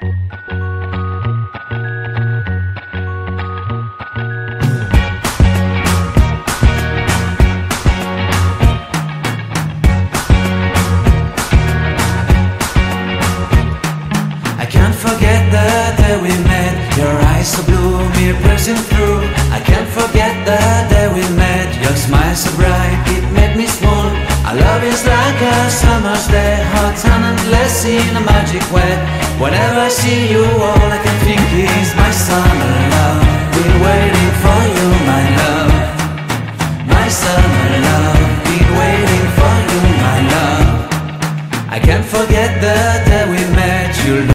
I can't forget the day we met. Your eyes so blue, me piercing through. I can't forget the day we met. Your smile so bright, it made me swoon. Our love is like a summer's day, hot and endless in a magic way. Whenever I see you, all I can think is my summer love.